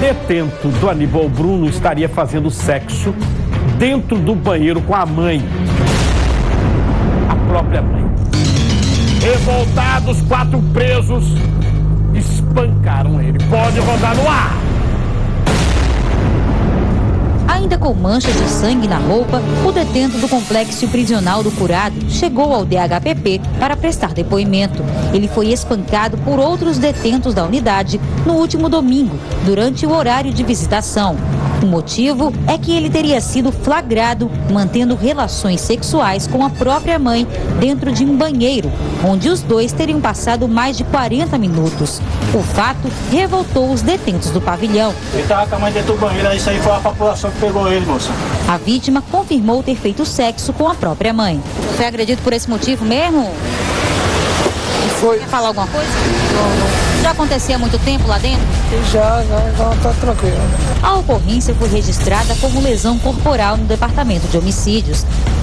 detento do Aníbal Bruno estaria fazendo sexo dentro do banheiro com a mãe. A própria mãe. Revoltados, 4 presos espancaram ele. Pode rodar no ar. Ainda com manchas de sangue na roupa, o detento do complexo prisional do Curado chegou ao DHPP para prestar depoimento. Ele foi espancado por outros detentos da unidade no último domingo, durante o horário de visitação. O motivo é que ele teria sido flagrado mantendo relações sexuais com a própria mãe dentro de um banheiro, onde os dois teriam passado mais de 40 minutos. O fato revoltou os detentos do pavilhão. Ele estava com a mãe dentro do banheiro, isso aí foi a população que pegou ele, moça. A vítima confirmou ter feito sexo com a própria mãe. Foi agredido por esse motivo mesmo? Foi. Quer falar alguma coisa? Não. Já acontecia há muito tempo lá dentro? Já tá tranquilo. A ocorrência foi registrada como lesão corporal no departamento de homicídios.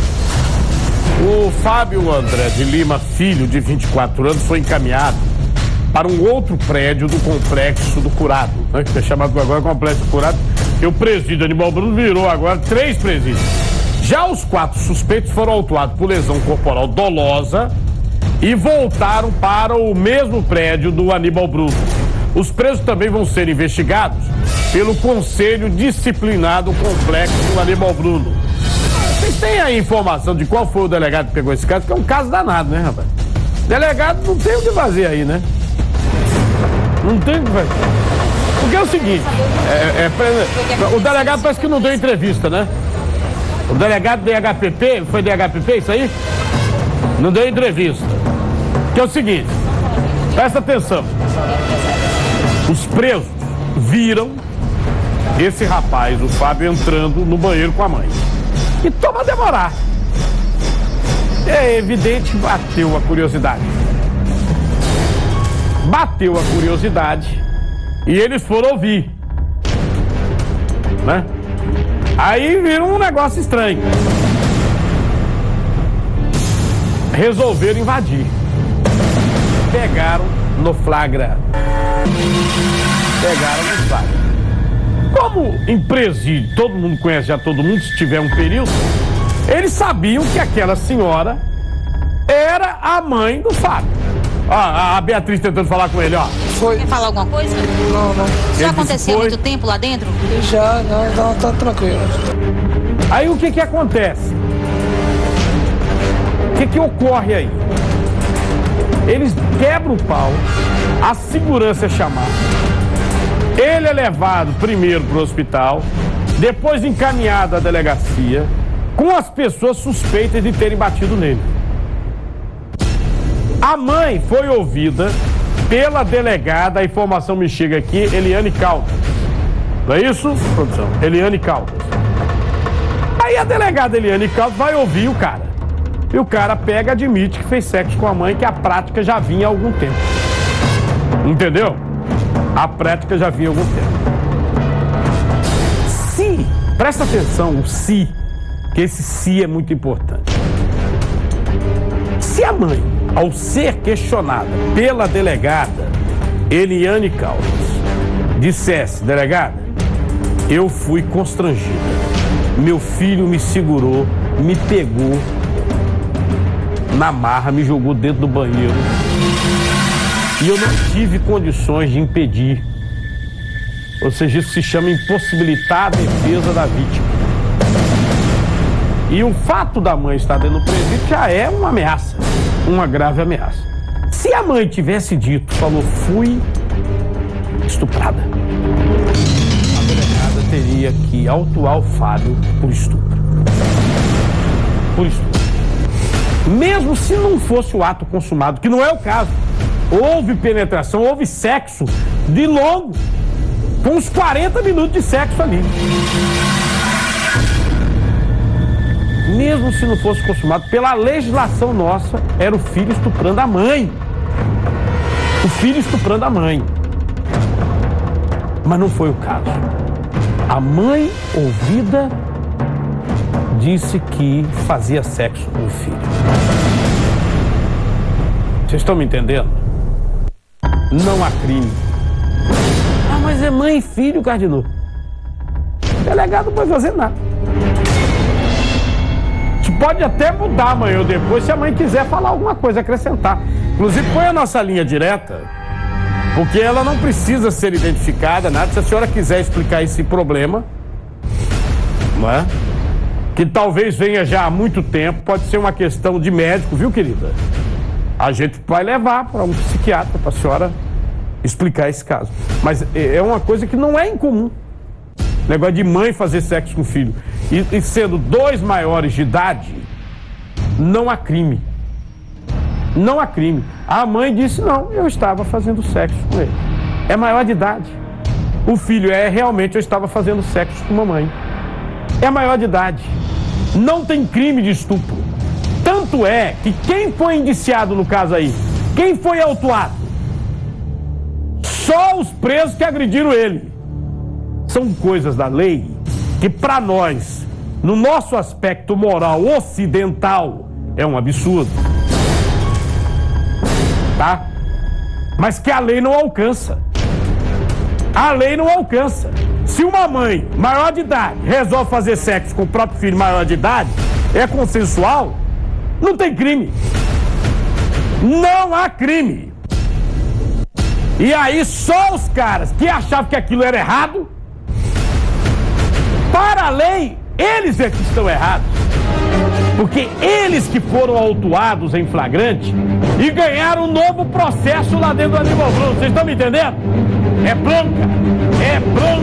O Fábio André de Lima, filho de 24 anos, foi encaminhado para um outro prédio do complexo do Curado, né, que é chamado agora Complexo do Curado, e o presídio Aníbal Bruno virou agora 3 presídios. Já os 4 suspeitos foram autuados por lesão corporal dolosa e voltaram para o mesmo prédio do Aníbal Bruno. Os presos também vão ser investigados pelo Conselho Disciplinar do Complexo do Aníbal Bruno. Vocês têm a informação de qual foi o delegado que pegou esse caso? Que é um caso danado, né, rapaz? Delegado não tem o que fazer aí, né? Não tem o que fazer. Porque é o seguinte, o delegado parece que não deu entrevista, né? O delegado do DHPP, foi DHPP isso aí? Não deu entrevista. Que é o seguinte, presta atenção. Os presos viram esse rapaz, o Fábio, entrando no banheiro com a mãe. E toma a demorar. É evidente, bateu a curiosidade. Bateu a curiosidade e eles foram ouvir, né? Aí viram um negócio estranho. Resolveram invadir. Pegaram no flagra. Como em presídio todo mundo conhece já todo mundo, se tiver um período, eles sabiam que aquela senhora era a mãe do Fábio. A Beatriz tentando falar com ele, ó. Foi. Quer falar alguma coisa? Não. Já acontecia há muito tempo lá dentro? Já, tá tranquilo. Aí o que acontece? O que ocorre aí? Eles quebram o pau, a segurança é chamada, ele é levado primeiro para o hospital, depois encaminhado à delegacia, com as pessoas suspeitas de terem batido nele. A mãe foi ouvida pela delegada, a informação me chega aqui, Eliane Caldas. Não é isso, produção? Eliane Caldas. Aí a delegada Eliane Caldas vai ouvir o cara. E o cara pega e admite que fez sexo com a mãe, que a prática já vinha há algum tempo. Entendeu? A prática já vinha há algum tempo. Se, presta atenção, o se, que esse se é muito importante. Se a mãe, ao ser questionada pela delegada Eliane Caldas, dissesse, delegada, eu fui constrangida, meu filho me segurou, me pegou na marra, me jogou dentro do banheiro e eu não tive condições de impedir. Ou seja, isso se chama impossibilitar a defesa da vítima. E o fato da mãe estar dentro do presídio já é uma ameaça, uma grave ameaça. Se a mãe tivesse dito, falou, fui estuprada, a delegada teria que autuar o Fábio por estupro. Por estupro. Mesmo se não fosse o ato consumado, que não é o caso. Houve penetração, houve sexo de longo, com uns 40 minutos de sexo ali. Mesmo se não fosse consumado, pela legislação nossa, era o filho estuprando a mãe. O filho estuprando a mãe. Mas não foi o caso. A mãe, ouvida, disse que fazia sexo com o filho. Vocês estão me entendendo? Não há crime. Ah, mas coisa é mãe e filho, Cardinô. O delegado não pode fazer nada. A gente pode até mudar amanhã ou depois, se a mãe quiser falar alguma coisa, acrescentar. Inclusive, põe a nossa linha direta, porque ela não precisa ser identificada, nada. Se a senhora quiser explicar esse problema, não é? Que talvez venha já há muito tempo, pode ser uma questão de médico, viu, querida? A gente vai levar para um psiquiatra para a senhora explicar esse caso. Mas é uma coisa que não é incomum. Negócio de mãe fazer sexo com o filho. E sendo 2 maiores de idade, não há crime. Não há crime. A mãe disse, não, eu estava fazendo sexo com ele. É maior de idade. O filho realmente eu estava fazendo sexo com a mamãe. É maior de idade. Não tem crime de estupro. Tanto é que quem foi indiciado no caso aí? Quem foi autuado? Só os presos que agrediram ele. São coisas da lei que para nós, no nosso aspecto moral ocidental, é um absurdo. Tá? Mas que a lei não alcança. A lei não alcança. Se uma mãe maior de idade resolve fazer sexo com o próprio filho maior de idade, é consensual, não tem crime. Não há crime. E aí só os caras que achavam que aquilo era errado, para a lei, eles é que estão errados. Porque eles que foram autuados em flagrante e ganharam um novo processo lá dentro do Aníbal Bruno. Vocês estão me entendendo? É bronca. É bronca.